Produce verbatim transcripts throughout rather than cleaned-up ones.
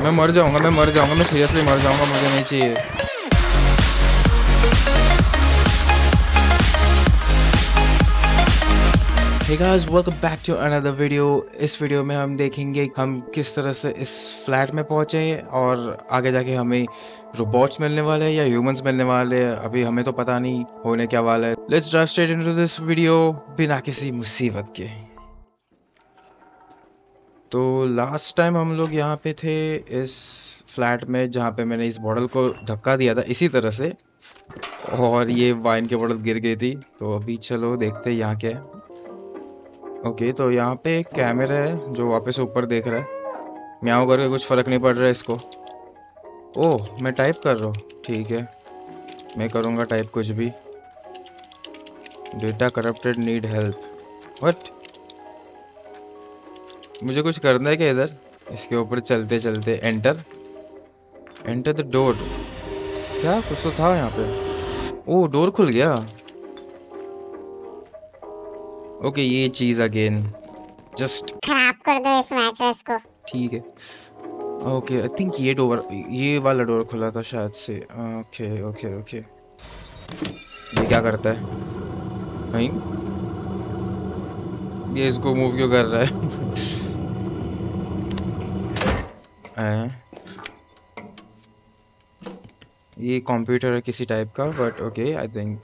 मैं मर जाऊंगा, मैं मर जाऊंगा, मैं सीरियसली मर जाऊंगा, मुझे नहीं चाहिए। Hey guys, welcome back to another video। इस वीडियो में हम देखेंगे हम किस तरह से इस फ्लैट में पहुंचे और आगे जाके हमें रोबोट्स मिलने वाले हैं या ह्यूमंस मिलने वाले हैं, अभी हमें तो पता नहीं होने क्या वाला है। Let's dive straight into this video बिना किसी मुसीबत के। तो लास्ट टाइम हम लोग यहाँ पे थे इस फ्लैट में जहाँ पे मैंने इस बॉटल को धक्का दिया था इसी तरह से, और ये वाइन की बॉटल गिर गई थी। तो अभी चलो देखते हैं यहाँ क्या है। ओके okay, तो यहाँ पे एक कैमरा है जो वापस ऊपर देख रहा है। म्याऊं करके कुछ फर्क नहीं पड़ रहा है इसको। ओह मैं टाइप कर रहा हूँ, ठीक है मैं करूँगा टाइप कुछ भी। Data corrupted, need help. What, मुझे कुछ करना है क्या इधर? इसके ऊपर चलते चलते एंटर एंटर द डोर। क्या कुछ तो था यहाँ पे। ओह डोर खुल गया। ओके okay, ये चीज अगेन जस्ट खराब कर दो इस मैट्रेस को। ठीक है ओके, आई थिंक ये डोर, ये वाला डोर खुला था शायद से। ओके ओके ओके, ये क्या करता है? नहीं ये इसको मूव क्यों कर रहा है? ये कंप्यूटर है किसी टाइप का, but okay I think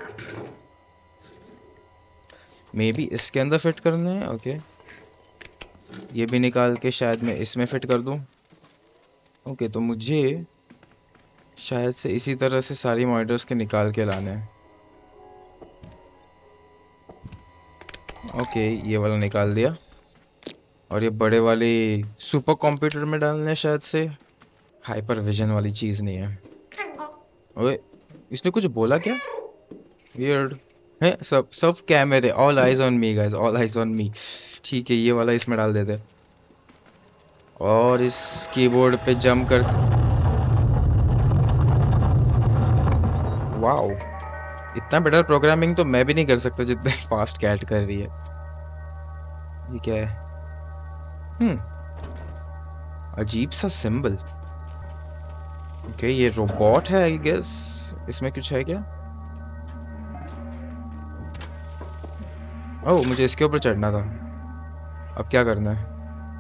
maybe इसके अंदर फिट करना है। ओके ये भी निकाल के शायद मैं इसमें फिट कर दूं। ओके तो मुझे शायद से इसी तरह से सारी मॉनिटर्स के निकाल के लाने हैं। ओके ये वाला निकाल दिया, और ये बड़े वाले सुपर कंप्यूटर में डालने हैं शायद से। हाइपर विजन वाली चीज नहीं है। ओए इसने कुछ बोला क्या? वियर्ड है। सब सब कैमरे, all eyes on me guys, all eyes on me. ठीक है ये वाला इसमें डाल देते और इस कीबोर्ड पे जंप कर। वाओ इतना बेटर प्रोग्रामिंग तो मैं भी नहीं कर सकता जितना फास्ट कैट कर रही है। ये क्या है? हम्म अजीब सा सिंबल। ओके ये रोबोट है आई गेस। इसमें कुछ है क्या? ओह मुझे इसके ऊपर चढ़ना था। अब क्या करना है?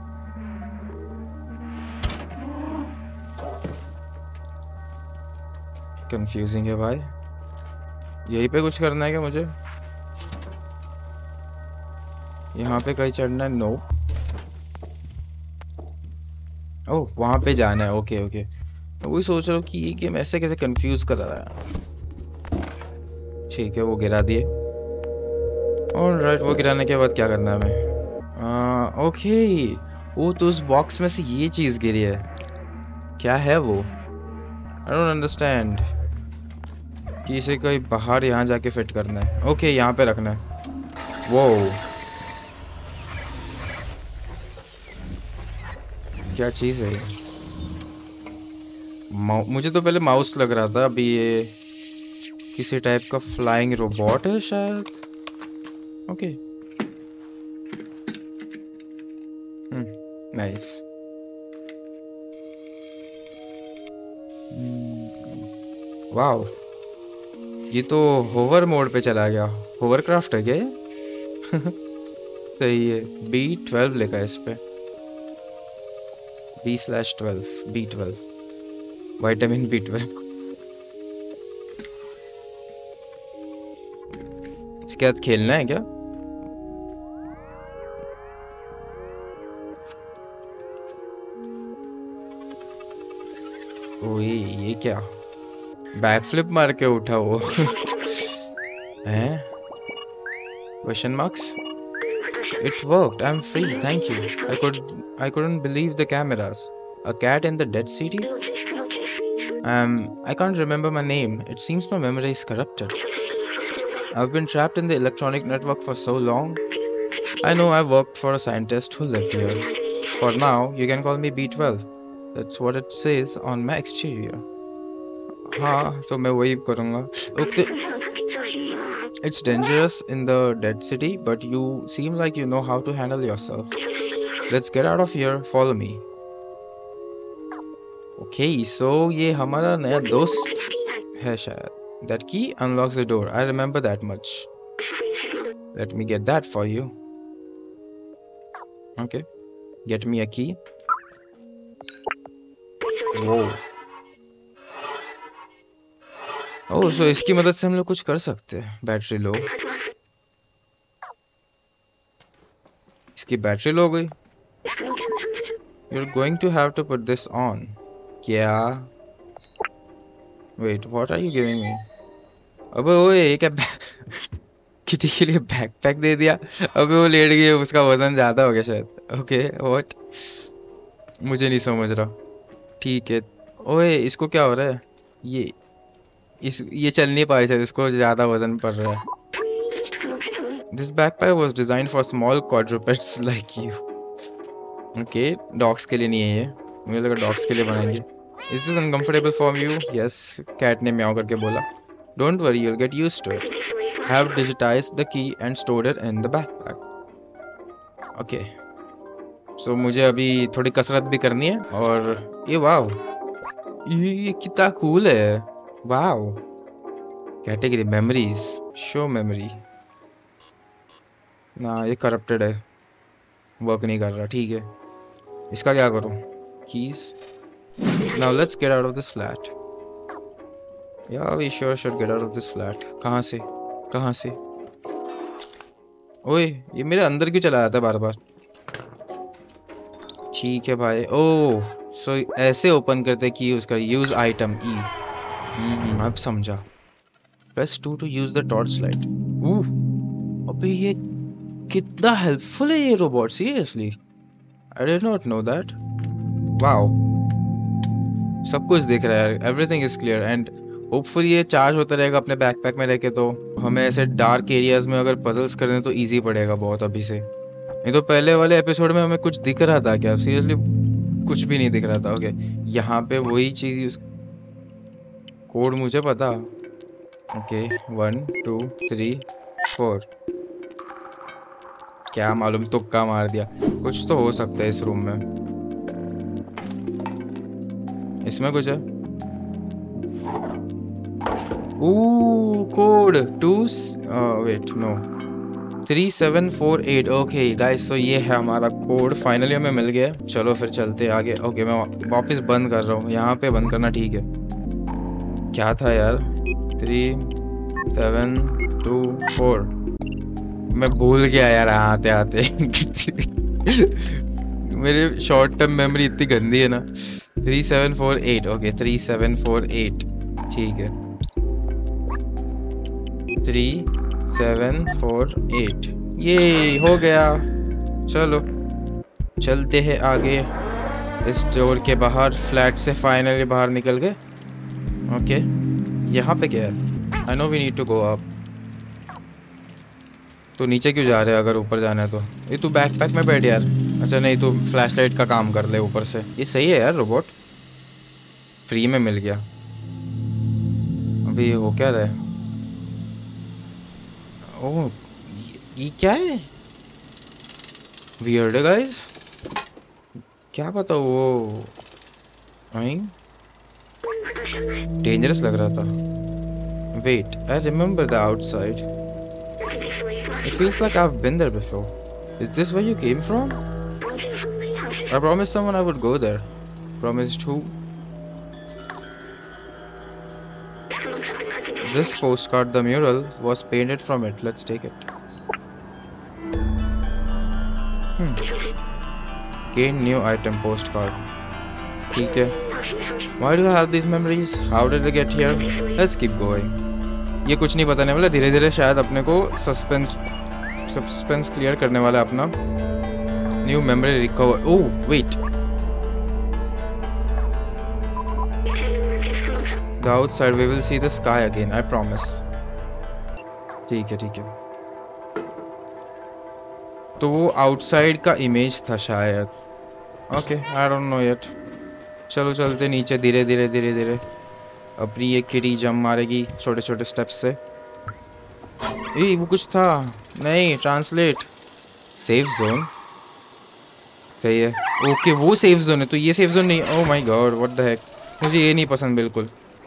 कंफ्यूजिंग है भाई। यहीं पे कुछ करना है क्या मुझे? यहाँ पे कहीं चढ़ना है? नो। ओह वहां पे जाना है। ओके ओके मैं वही सोच रहा हूँ कि ये गेम ऐसे कैसे कंफ्यूज कर रहा है। ठीक है वो गिरा दिए। और राइट वो गिराने के बाद क्या करना है हमें? ओके वो तो उस बॉक्स में से ये चीज गिरी है। क्या है वो? आई डोंट अंडरस्टैंड कि इसे कोई बाहर यहाँ जाके फिट करना है। ओके okay, यहाँ पे रखना है। वो क्या चीज है ये? मुझे तो पहले माउस लग रहा था, अभी ये किसी टाइप का फ्लाइंग रोबोट है शायद। Okay nice. वाओ ये तो होवर मोड पे चला गया। होवरक्राफ्ट है क्या ये? सही है। बी ट्वेल्व लिखा है इस पे। B slash twelve B twelve vitamin B twelve. इसके साथ खेलना है क्या? ओए ये क्या? बैक फ्लिप मार के उठा वो। हैं? Question marks? It worked. I'm free. Thank you. I could. I couldn't believe the cameras. A cat in the dead city? Um, I can't remember my name. It seems my memory is corrupted. I've been trapped in the electronic network for so long. I know I worked for a scientist who lived here. For now, you can call me B twelve. That's what it says on my exterior. हाँ तो मैं वही करूँगा। Okay. It's dangerous in the dead city, but you seem like you know how to handle yourself. Let's get out of here. Follow me. Okay so ये हमारा नया दोस्त है शायद. That key unlocks the door. I remember that much. Let me get that for you. Okay. Get me a key. Whoa. Oh, so इसकी मदद से हम लोग कुछ कर सकते हैं. Battery low. इसकी बैटरी लो हो गई. You're going to have to put this on. क्या? Wait, what are you giving me? अबे ओए ये क्या किटी के लिए बैकपैक दे दिया. अबे वो लेट गई, उसका वजन ज्यादा हो गया शायद. ओके व्हाट, मुझे नहीं समझ रहा. ठीक है. ओए इसको क्या हो रहा है? ये इस ये चल नहीं पा रही शायद, इसको ज्यादा वजन पड़ रहा है. This backpack was designed for small quadrupeds like you. Okay dogs के लिए नहीं है ये, मुझे लगा डॉग्स के लिए बनाएंगे. Is this uncomfortable for you? Yes, cat ने म्याऊ करके बोला. Don't worry, you'll get used to it. I have digitized the key and stored it in the backpack. Okay. So मुझे अभी थोड़ी कसरत भी करनी है. और ये वाव, ये कितना कूल है. Wow. Category memories, show memory. ना ये करप्टेड है, वर्क नहीं कर रहा. ठीक है, इसका क्या करूं? Keys. Now let's get out of this flat. Yeah, we sure should get out of this flat. कहाँ से? कहाँ से? ओए ये मेरे अंदर क्यों चला जाता है बार बार? ठीक है भाई. ओह सो ऐसे ओपन करते कि उसका यूज आइटम ई. हम्म अब समझा. Press two to use the torch light. ओह अबे ये कितना हेल्पफुल है ये robot. Seriously I did not know that. Wow, सब कुछ दिख रहा है. Everything is clear and hopefully ये चार्ज होता रहेगा अपने बैकपैक में रह के. तो हमें ऐसे डार्क एरियाज में अगर पजल्स करने तो इजी पड़ेगा बहुत अभी से. नहीं तो पहले वाले एपिसोड में हमें कुछ दिख रहा था क्या? सीरियसली कुछ भी नहीं दिख रहा था. ओके यहाँ पे वही चीज यूज. कोड मुझे पता. Okay one two three four. क्या मालूम, तुक्का मार दिया. कुछ तो हो सकता है इस रूम में. इसमें कुछ है. Ooh, code two. Uh, wait, no. three seven four eight. Okay, guys, so ये है हमारा कोड. फाइनली हमें मिल गया. चलो फिर चलते आगे. ओके okay, मैं वापस बंद कर रहा हूँ. यहाँ पे बंद करना ठीक है. क्या था यार? Three seven two four. मैं भूल गया यार आते आते. मेरे शॉर्ट टर्म मेमोरी इतनी गंदी है ना. Three seven four eight. Okay three seven four eight. ठीक है. Three seven four eight. ये हो गया. चलो चलते हैं आगे. इस डोर के बाहर फ्लैट से फाइनली बाहर निकल गए. ओके यहाँ पे क्या है? I know we need to go up. तो नीचे क्यों जा रहे हैं अगर ऊपर जाना है तो? ये तू बैकपैक में बैठ यार. अच्छा नहीं, तू फ्लैशलाइट का काम कर ले ऊपर से. ये सही है यार, रोबोट फ्री में मिल गया. अभी ये हो क्या रहा है? ओह ये क्या है? वियर्ड है गाइस. क्या पता वो आई डेंजरस लग रहा था. Wait, I remember the outside. It feels like I've been there before. Is this where you came from? I promised someone I would go there. Promised who? This postcard, the mural, was painted from it. Let's take it. Hmm. Gain new item postcard. ठीक है. Why do I have these memories? How did they get here? Let's keep going. ये कुछ नहीं बताने वाला. धीरे धीरे शायद अपने को सस्पेंस सस्पेंस क्लियर करने वाला है अपना. New memory recover. Oh wait, the outside we will see the sky again. I promise. ठीक है ठीक है. तो वो आउटसाइड का इमेज था शायद. Okay I don't know yet. चलो चलते नीचे धीरे धीरे धीरे धीरे. अपनी ये किटी जंप मारेगी छोटे छोटे स्टेप्स से. ए वो कुछ था. नहीं, ट्रांसलेट. Safe zone. सही है। ओके वो सेफ जोन है तो ये सेफ जोन नहीं। Oh my god what the heck, मुझे ये नहीं पसंद बिल्कुल।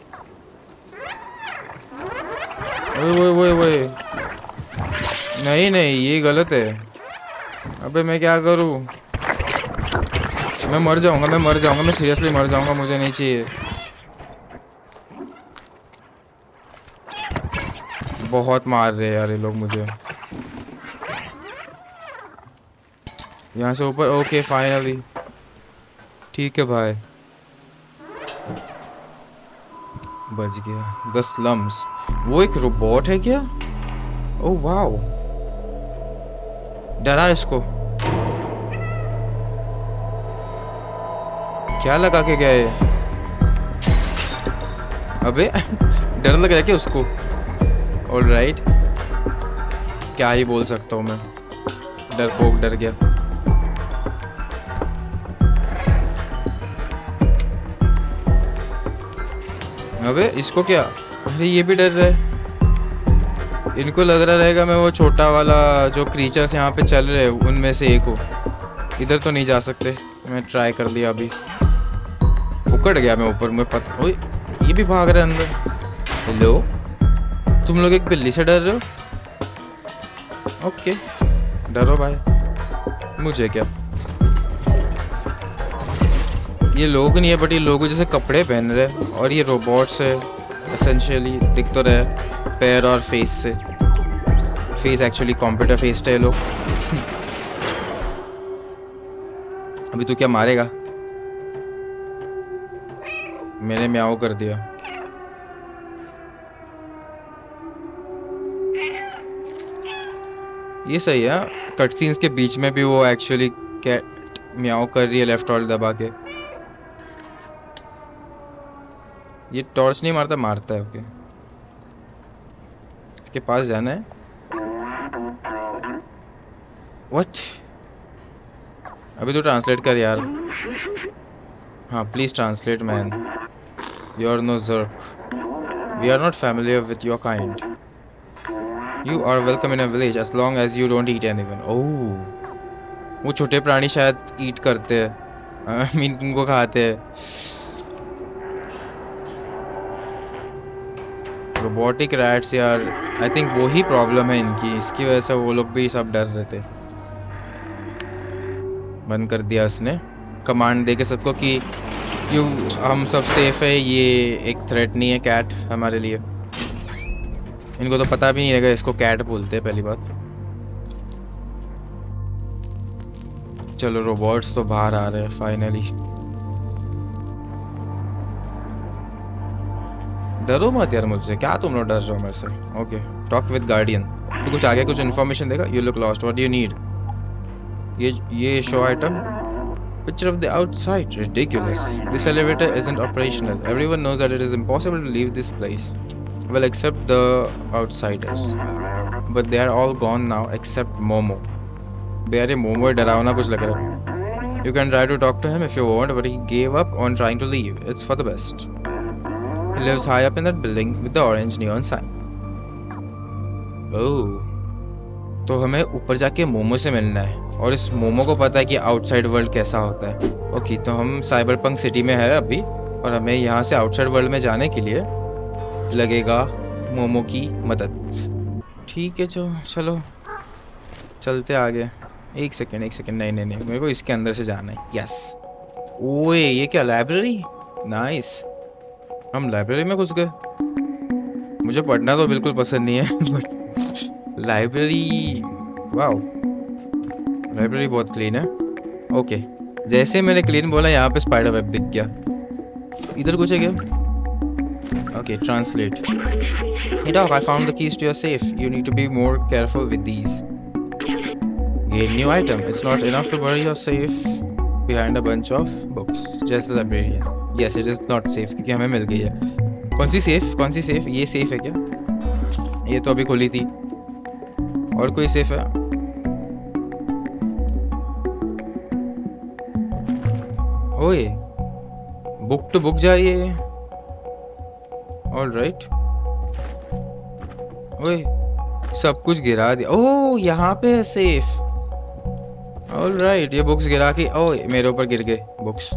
ओए ओए ओए ओए, नहीं नहीं ये गलत है। अबे मैं क्या करूं, मैं मर जाऊंगा, मैं मर जाऊंगा, मैं सीरियसली मर जाऊंगा, मुझे नहीं चाहिए। बहुत मार रहे हैं यार ये लोग मुझे। यहाँ से ऊपर, ओके फाइनली ठीक है भाई, बच गया। द स्लम्स, वो एक रोबोट है क्या? ओह वाओ, डरा इसको, क्या लगा के गया ये? अबे डर लग रहा है क्या उसको? ऑलराइट, क्या ही बोल सकता हूँ मैं, डरपोक डर गया। अबे इसको क्या, अरे ये भी डर रहा है। इनको लग रहा रहेगा मैं वो छोटा वाला जो क्रीचर्स यहाँ पे चल रहे हैं उनमें से एक हो। इधर तो नहीं जा सकते, मैं ट्राई कर लिया अभी, उकड़ गया मैं ऊपर में पता। ओए ये भी भाग रहा है अंदर। हेलो, तुम लोग एक बिल्ली से डर रहे हो? ओके डरो भाई, मुझे क्या। ये लोग नहीं है बट ये लोगों जैसे कपड़े पहन रहे हैं और ये रोबोट्स है एसेंशियली, दिख तो रहे पैर और फेस से। फेस एक्चुअली कंप्यूटर फेस्ड है लोग। अभी तू क्या मारेगा? मैंने म्याओ कर दिया। ये सही है, कट सीन्स के बीच में भी वो एक्चुअली कैट म्याओ कर रही है लेफ्ट ऑल दबा के। ये टॉर्च नहीं मारता, मारता है। ओके इसके पास जाना है। व्हाट? अभी तो ट्रांसलेट कर यार। हाँ please translate man. You are no jerk, we are not familiar with your kind, you are welcome in a village as long as you don't eat anyone. Oh वो छोटे प्राणी शायद ईट करते हैं, आई मीन उनको खाते हैं। रोबोटिक रैट्स यार, आई थिंक वो ही प्रॉब्लम है इनकी, इसकी वजह से वो लोग भी सब डर रहे थे। बंद कर दिया उसने, कमांड दे के सबको कि यू हम सब सेफ है, ये एक थ्रेट नहीं है कैट हमारे लिए। इनको तो पता भी नहीं रहेगा इसको कैट बोलते हैं पहली बात। चलो रोबोट्स तो बाहर आ रहे हैं फाइनली। डरो मत यार मुझसे, क्या तुम लोग डर रहे हो मेरे से? Okay talk with guardian. तो कुछ आगे कुछ इन्फॉर्मेशन देगा। You look lost, what do you need? ये ये show item, picture of the outside, ridiculous. This elevator isn't operational. Everyone knows that it is impossible to leave this place, well except the outsiders, but they are all gone now except Momo. बेरे मोमो डरावना कुछ लग रहा है। You can try to talk to him if you want, but he gave up on trying to leave. It's for the best. He lives high up in that building with the orange neon sign. Oh, तो हमें ऊपर जाके मोमो से मिलना है और इस मोमो को पता है कि आउटसाइड वर्ल्ड कैसा होता है। ओके तो हम साइबरपंक सिटी में है अभी और हमें यहाँ से आउटसाइड वर्ल्ड में जाने के लिए लगेगा मोमो की मदद। ठीक है जो चलो चलते आगे। एक सेकेंड एक सेकेंड नहीं नहीं नहीं मेरे को इसके अंदर से जाना है। यस। ओए ये क्या लाइब्रेरी, नाइस। हम लाइब्रेरी में घुस गए। मुझे पढ़ना तो बिल्कुल पसंद नहीं है बट लाइब्रेरी, वाओ लाइब्रेरी बहुत क्लीन है। ओके जैसे मैंने क्लीन बोला यहाँ पे स्पाइडर वेब दिख गया। इधर कुछ है क्या? Okay translate. Hey dog, I found the keys to your safe. You need to be more careful with these. A new item. It's not enough to bury your safe behind a bunch of books. Just the librarian. Yes, it is not safe क्योंकि हमें मिल गई है। कौन सी safe? कौन सी safe? ये safe है क्या? ये तो अभी खुली थी। और कोई सेफ है? ओए बुक टू बुक जा रही है। All right. ओए सब कुछ गिरा दिया। ओह यहाँ पे है सेफ। ऑलराइट, ये बुक्स गिरा के, ओह मेरे ऊपर गिर गए books.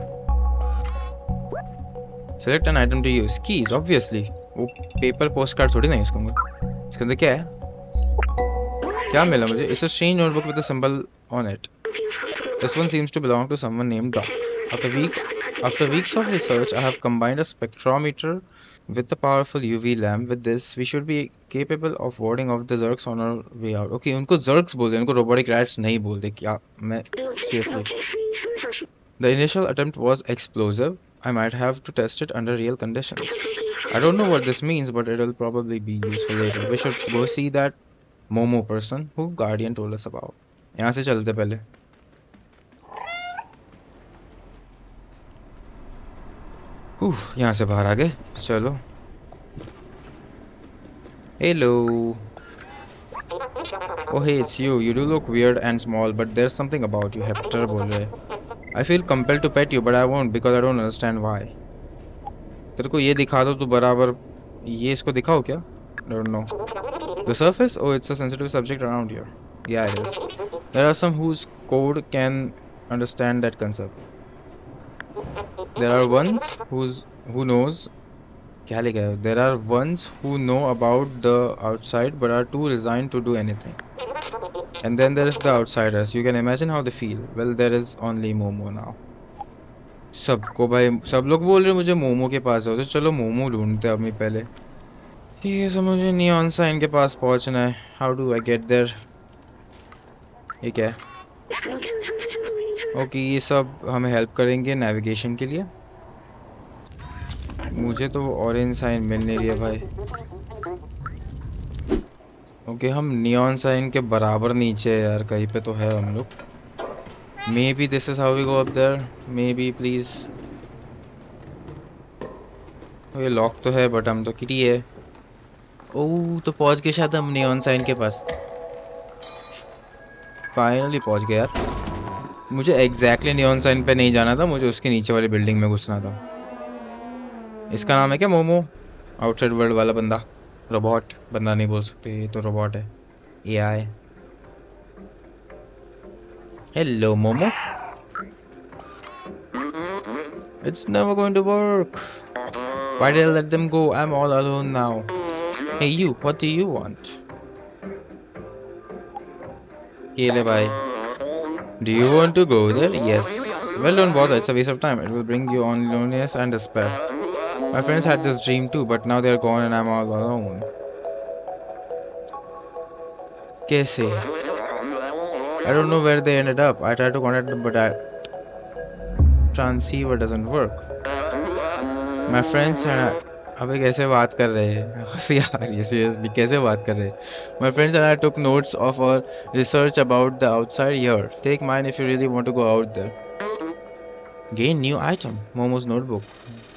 Select an item to use, keys obviously. वो पेपर पोस्ट कार्ड थोड़ी नहीं यूज करूंगा। इसके अंदर क्या है, क्या मिला मुझे? It's a strange notebook with a symbol on it. This one seems to belong to someone named Doc. After week after weeks of research, I have combined a spectrometer with a powerful U V lamp. With this, we should be capable of warding off the Zurks on our way out. Okay, उनको Zurks बोलते हैं, उनको robotic rats नहीं बोलते क्या? मैं seriously. The initial attempt was explosive. I might have to test it under real conditions. I don't know what this means, but it will probably be useful later. We should go see that Momo person who Guardian told us about. यहाँ से चलते पहले। उह, यहाँ से बाहर आ गए, चलो। Hello. Oh hey, it's you. You do look weird and small, but there's something about you. Hector बोल रहे। I feel compelled to pet you, but I won't because I don't understand why. तेरे को ये दिखा दो तो बराबर, ये इसको दिखाओ क्या? I don't know. The surface? Oh, it's a sensitive subject around here. Yeah, it is. There are some whose code can understand that concept. There are ones who's who knows क्या लिखा है? There are ones who know about the outside but are too resigned to do anything. And then there is the outsiders. You can imagine how they feel. Well, there is only Momo now. सबको भाई, सब लोग बोल रहे मुझे मोमो के पास जाओ, तो चलो मोमो ढूंढते हैं अभी पहले। ठीक है, so मुझे नियॉन साइन के पास पहुंचना है। How do I get there? ये क्या है? ओके, ये सब हमें हेल्प करेंगे नेविगेशन के लिए। मुझे तो ऑरेंज साइन मिल नहीं रही है भाई। ओके, हम नियॉन साइन के बराबर नीचे है यार, कहीं पे तो है हम लोग। Maybe this is how we go up there, maybe please. ये लॉक तो है बट हम तो किटी है। ओह, तो पहुंच गए शायद हम नियॉन साइन के पास। फाइनली पहुंच गए यार। मुझे एग्जैक्टली नियॉन साइन पे नहीं जाना था, मुझे उसके नीचे वाली बिल्डिंग में घुसना था। इसका नाम है क्या? मोमो। आउटसाइड वर्ल्ड वाला बंदा, रोबोट। बंदा नहीं बोल सकते, ये तो रोबोट है, AI. Hello Momo. It's never going to work. Why did I let them go? I am all alone now. Hey you, what do you want? ये ले भाई। Do you want to go there? Yes. Well, don't bother. It's a waste of time. It will bring you on loneliness and despair. My friends had this dream too, but now they're gone and I'm all alone. Kaise? I don't know where they ended up. I tried to contact them, but that transceiver doesn't work. My friends and I... अबे कैसे बात कर रहे हैं? हंसी आ रही है seriously, कैसे बात कर रहे हैं? My friends and I took notes of our research about the outside here. Take mine if you really want to go out there. Gain new item. Momo's notebook.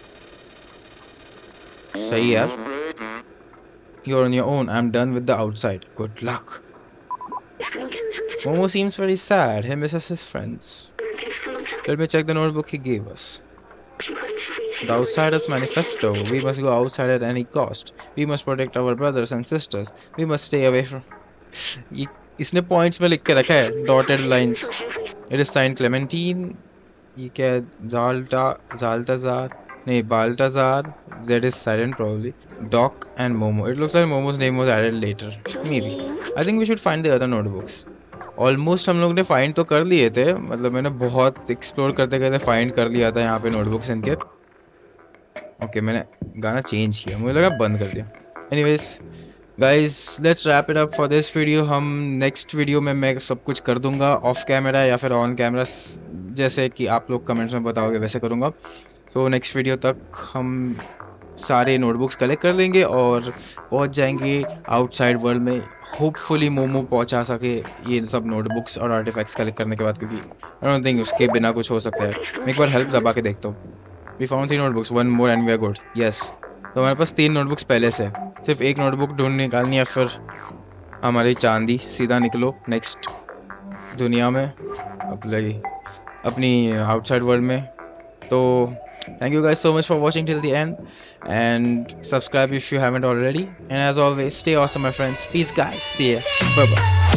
सही यार. You're on your own. I'm done with the outside. Good luck. Momo seems very sad. He misses his friends. Let me check the notebook he gave us. The Outsiders Manifesto. We must go outside at any cost. We must protect our brothers and sisters. We must stay away from... इसने points में लिख के रखा है, dotted lines. It is signed Clementine. ये क्या है? Zalta, Zaltazar. नहीं, Baltazar. Z is silent probably. Doc and Momo. It looks like Momo's name was added later. Maybe. I think we should find the other notebooks. Almost हम लोग ने find तो कर लिए थे, मतलब मैंने बहुत एक्सप्लोर करते करते फाइंड कर लिया था यहाँ पे नोटबुक्स इनके। ओके, मैंने गाना चेंज किया, मुझे लगा बंद कर दिया। Anyways guys, let's wrap it up for this video. हम नेक्स्ट वीडियो में मैं सब कुछ कर दूंगा ऑफ कैमरा या फिर ऑन कैमरा, जैसे कि आप लोग कमेंट्स में बताओगे वैसे करूँगा। सो नेक्स्ट वीडियो तक हम सारे नोटबुक्स कलेक्ट कर लेंगे और पहुंच जाएंगे आउटसाइड वर्ल्ड में। होपफुली मोमो पहुंचा सके ये सब नोटबुक्स और आर्टिफैक्ट्स कलेक्ट करने के बाद, क्योंकि आई डोंट थिंक उसके बिना कुछ हो सकता है। मैं एक बार हेल्प दबा के देखता हूँ। We found three notebooks, one more and we are good. Yes, तो हमारे पास तीन नोटबुक्स पहले से, सिर्फ एक नोटबुक ढूंढ निकालनी है, फिर हमारी चांदी। सीधा निकलो नेक्स्ट दुनिया में, अपनी अपनी आउटसाइड वर्ल्ड में। तो thank you guys so much for watching till the end, and subscribe if you haven't already, and as always stay awesome my friends. Peace guys, see ya, bye bye.